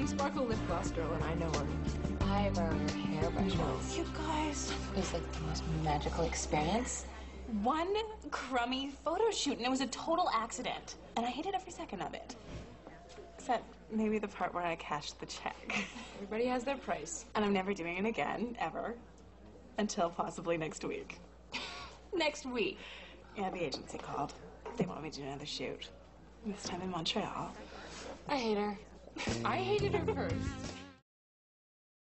pink sparkle lip gloss girl, and I know her. I borrowed her hairbrush once. You guys. It was like the most magical experience. One crummy photo shoot, and it was a total accident. And I hated every second of it. Except maybe the part where I cashed the check. Everybody has their price. And I'm never doing it again, ever. Until possibly next week. Next week. Yeah, the agency called. They want me to do another shoot. This time in Montreal. I hate her. I hated her first.